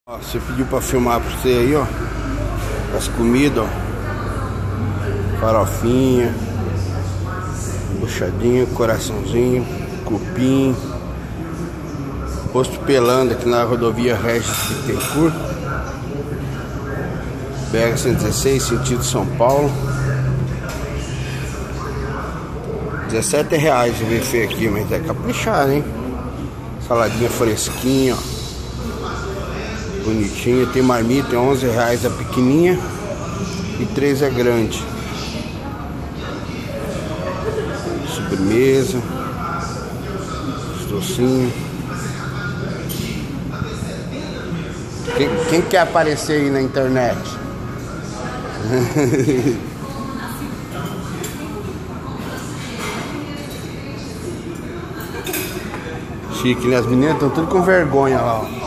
Ó, você pediu pra filmar pra você aí, ó, as comidas, ó, farofinha, buchadinho, coraçãozinho, cupim, posto Pelanda aqui na rodovia Regis Bittencourt, BR-116, sentido São Paulo. R$17 o buffet aqui, mas é caprichado, hein? Saladinha fresquinha, ó, bonitinha. Tem marmita, R$11 a pequenininha e 3 é grande. Sobremesa, os docinhos. Quem quer aparecer aí na internet? Chique, né? As meninas estão tudo com vergonha lá, ó.